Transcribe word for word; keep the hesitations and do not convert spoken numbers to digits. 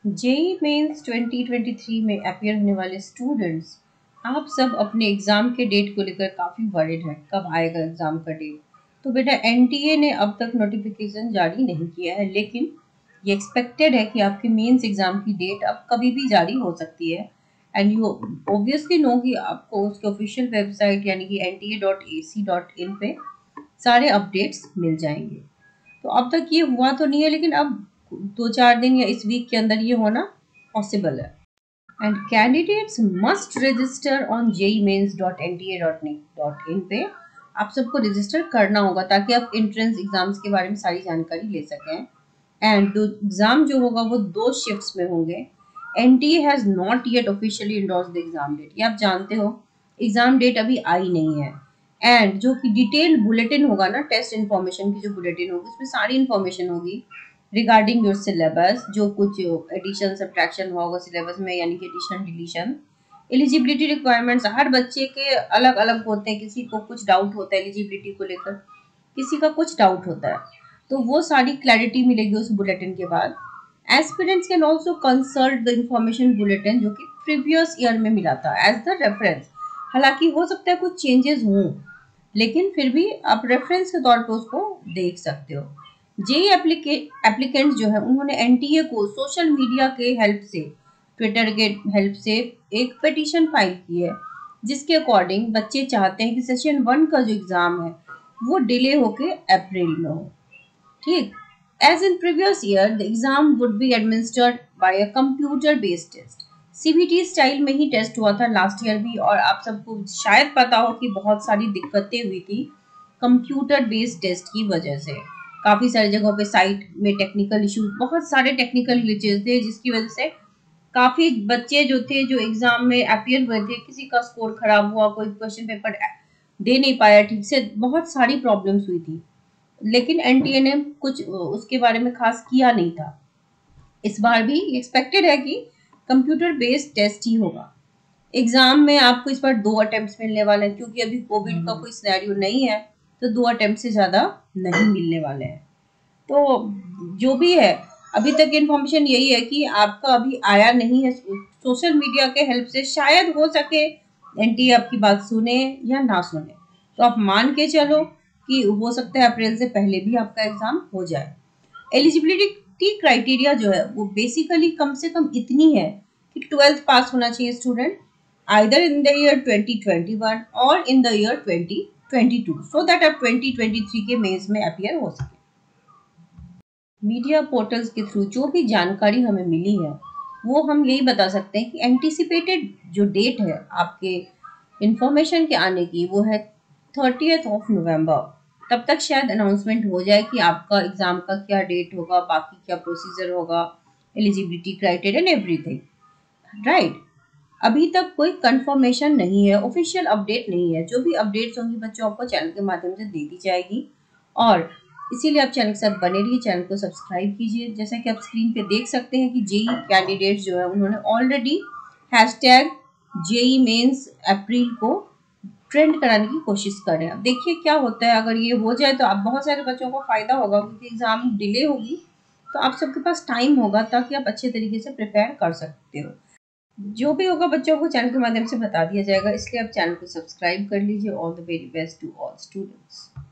JEE Mains twenty twenty three में appear होने वाले स्टूडेंट्स, आप सब अपने एग्ज़ाम के डेट को लेकर काफ़ी वरीड हैं, कब आएगा एग्ज़ाम का डेट। तो बेटा एनटीए ने अब तक नोटिफिकेशन जारी नहीं किया है, लेकिन ये एक्सपेक्टेड है कि आपके मेंस एग्ज़ाम की डेट अब कभी भी जारी हो सकती है। एंड यू ऑब्वियसली नो कि आपको उसके ऑफिशियल वेबसाइट यानी कि N T A dot A C dot in पे सारे अपडेट्स मिल जाएंगे। तो अब तक ये हुआ तो नहीं है, लेकिन अब दो चार दिन या इस वीक के अंदर ये होना पॉसिबल है। And candidates must register on JEE Mains dot N T A dot in पे आप सबको रजिस्टर करना होगा ताकि आप एंट्रेंस एग्जाम्स के बारे में सारी जानकारी ले सकें। एंड एग्जाम जो होगा वो दो शिफ्ट्स में होंगे। NTA has not yet officially endorse the exam date, ये आप जानते हो एग्जाम डेट अभी आई नहीं है। एंड जो कि डिटेल बुलेटिन होगा ना, टेस्ट इन्फॉर्मेशन की जो बुलेटिन होगी उसमें सारी इन्फॉर्मेशन होगी रिगार्डिंग योर सिलेबस, जो कुछ एडिशन सब्ट्रैक्शन हुआ होगा सिलेबस में यानी कि एडिशन डिलीशन, एलिजिबिलिटी रिक्वायरमेंट्स हर बच्चे के अलग अलग होते हैं, किसी को कुछ डाउट होता है एलिजिबिलिटी को लेकर, किसी का कुछ डाउट होता है, तो वो सारी क्लैरिटी मिलेगी उस बुलेटिन के बाद। Aspirants can also consult the information bulletin जो कि प्रीवियस ईयर में मिला था एज द रेफरेंस। हालांकि हो सकता है कुछ चेंजेस हों, लेकिन फिर भी आप रेफरेंस के तौर पर उसको देख सकते हो। जेई एप्लीकेंट जो है उन्होंने एनटीए को सोशल मीडिया के हेल्प से, ट्विटर के हेल्प से एक पिटीशन फाइल की है, जिसके अकॉर्डिंग बच्चे चाहते हैं कि सेशन वन का जो एग्ज़ाम है वो डिले होके अप्रैल में हो। ठीक, as in previous year the exam would be administered by a computer based test. CBT style में ही टेस्ट हुआ था लास्ट ईयर भी, और आप सबको शायद पता हो कि बहुत सारी दिक्कतें हुई थी कंप्यूटर बेस्ड टेस्ट की वजह से। काफ़ी सारी जगहों पे साइट में टेक्निकल इश्यूज, बहुत सारे टेक्निकल ग्लिचेस थे, जिसकी वजह से काफ़ी बच्चे जो थे जो एग्ज़ाम में अपियर हुए थे, किसी का स्कोर खराब हुआ, कोई क्वेश्चन पेपर दे नहीं पाया ठीक से, बहुत सारी प्रॉब्लम्स हुई थी। लेकिन एनटीए ने कुछ उसके बारे में खास किया नहीं था। इस बार भी एक्सपेक्टेड है कि कंप्यूटर बेस्ड टेस्ट ही होगा। एग्जाम में आपको इस बार दो अटेम्प्ट्स मिलने वाले हैं, क्योंकि अभी कोविड का कोई सिनेरियो नहीं है, तो दो अटेम्प्ट से ज़्यादा नहीं मिलने वाले हैं। तो जो भी है, अभी तक इन्फॉर्मेशन यही है कि आपका अभी आया नहीं है। सोशल मीडिया के हेल्प से शायद हो सके एनटीए आपकी बात सुने या ना सुने, तो आप मान के चलो कि हो सकता है अप्रैल से पहले भी आपका एग्जाम हो जाए। एलिजिबिलिटी क्राइटेरिया जो है वो बेसिकली कम से कम इतनी है कि ट्वेल्थ पास होना चाहिए student, either in the year twenty twenty one और in the year twenty twenty two, so that आप ट्वेंटी ट्वेंटी थ्री के मेंस में अपीयर हो सके। मीडिया पोर्टल्स के थ्रू जो भी जानकारी हमें मिली है वो हम यही बता सकते हैं कि एंटिसिपेटेड जो डेट है आपके इंफॉर्मेशन के आने की वो है थर्टियथ ऑफ नवंबर। तब तक शायद अनाउंसमेंट हो जाए कि आपका एग्ज़ाम का क्या डेट होगा, बाकी क्या प्रोसीजर होगा, eligibility criteria and everything, right. अभी तक कोई कंफर्मेशन नहीं है, ऑफिशियल अपडेट नहीं है। जो भी अपडेट्स होंगी बच्चों आपको चैनल के माध्यम से दे दी जाएगी, और इसीलिए आप चैनल के साथ बने रहिए, चैनल को सब्सक्राइब कीजिए। जैसा कि आप स्क्रीन पे देख सकते हैं कि जेई कैंडिडेट्स जो है उन्होंने already hashtag JEE mains April को ट्रेंड कराने की कोशिश कर रहे हैं। अब देखिए क्या होता है, अगर ये हो जाए तो आप बहुत सारे बच्चों को फ़ायदा होगा, क्योंकि एग्ज़ाम डिले होगी तो आप सबके पास टाइम होगा ताकि आप अच्छे तरीके से प्रिपेयर कर सकते हो। जो भी होगा बच्चों को चैनल के माध्यम से बता दिया जाएगा, इसलिए आप चैनल को सब्सक्राइब कर लीजिए। All the very best to all students.